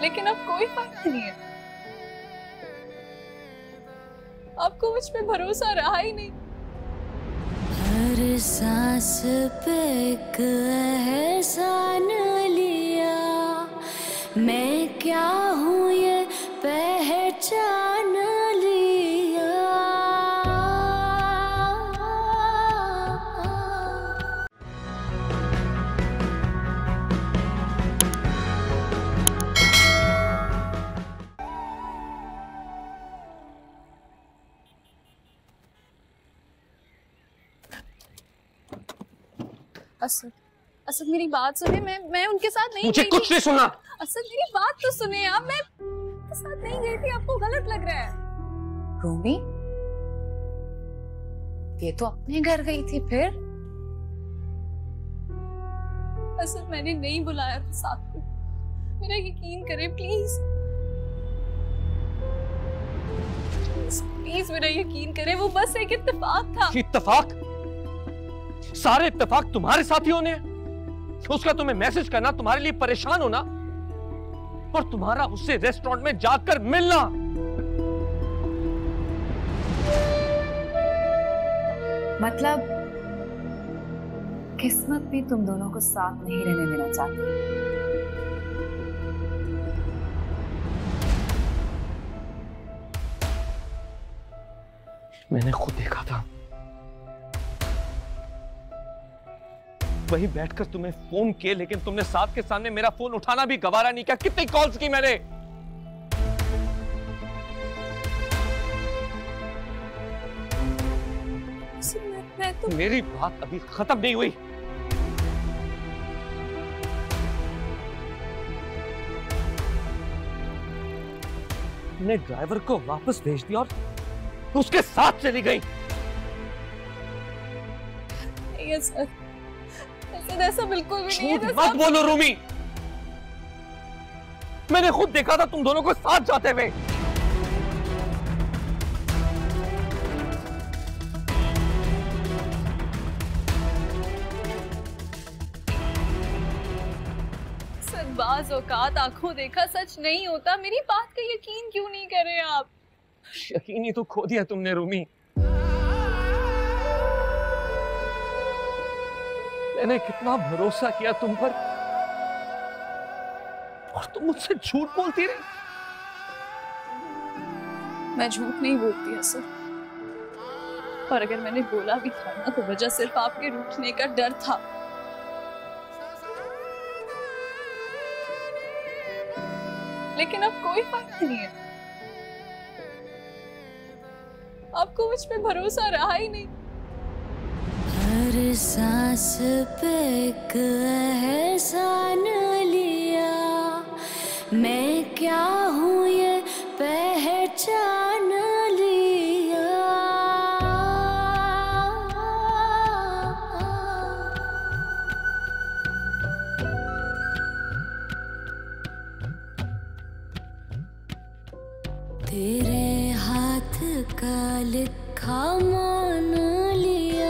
लेकिन अब कोई फायदा नहीं है। आपको मुझ पे भरोसा रहा ही नहीं। हर सांस पे एक एहसान लिया, मैं क्या हूँ ये पहचान लिया। असद, असद मेरी बात सुने। मैं उनके साथ नहीं मुझे गई कुछ थी। नहीं सुना। असद मेरी बात तो सुने आप। मैं उनके साथ नहीं गई थी, आपको गलत लग रहा है। रूमी, ये तो अपने घर गई थी फिर। असद मैंने नहीं बुलाया था साथ को। मेरा यकीन करें प्लीज, प्लीज मेरा यकीन करें। वो बस एक इत्तेफाक था। इत्तेफाक? सारे इत्तेफाक तुम्हारे साथ ही होने हैं। उसका तुम्हें मैसेज करना, तुम्हारे लिए परेशान होना, और तुम्हारा उससे रेस्टोरेंट में जाकर मिलना। मतलब किस्मत भी तुम दोनों को साथ नहीं रहने देना चाहती। मैंने खुद देखा था, वहीं बैठकर तुम्हें फोन किए, लेकिन तुमने साथ के सामने मेरा फोन उठाना भी गवारा नहीं किया। कितनी कॉल्स की मैंने। मैं तो मेरी बात अभी खत्म नहीं हुई। तुमने ड्राइवर को वापस भेज दिया और उसके साथ चली गई। नहीं सर, ऐसा बिल्कुल भी नहीं है। झूठ मत बोलो रूमी, मैंने खुद देखा था तुम दोनों को साथ जाते हुए। सर, बाज़ औकात आंखों देखा सच नहीं होता। मेरी बात का यकीन क्यों नहीं कर रहे आप? यकीन ही तो खो दिया तुमने रूमी। मैंने कितना भरोसा किया तुम पर, और तुम मुझसे झूठ बोलती रही। मैं झूठ नहीं बोलती असद, और अगर मैंने बोला भी था ना, तो वजह सिर्फ आपके रूठने का डर था। लेकिन अब कोई फायदा नहीं है। आपको मुझ पे भरोसा रहा ही नहीं। हर सांस पे एक एहसान लिया, मैं क्या हूँ ये पहचान लिया। तेरे हाथ का लिखा मान लिया,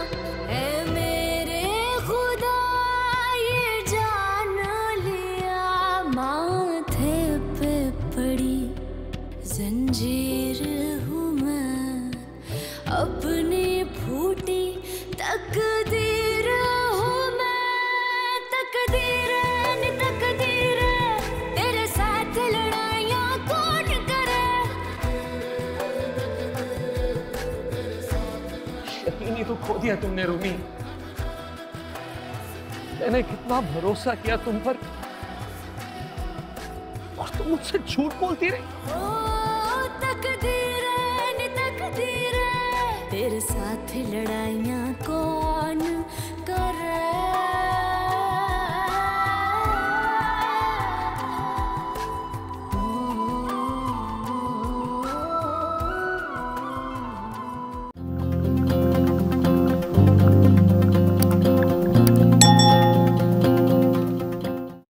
जंजीर हूँ मैं, अपनी फूटी तकदीर हूँ मैं। तकदीर न तकदीर, तेरे साथ लड़ाइयाँ कौन करे। यकीन ही तो खो दिया तुमने रूमी। मैंने कितना भरोसा किया तुम पर, और तुम मुझसे झूठ बोलती रही।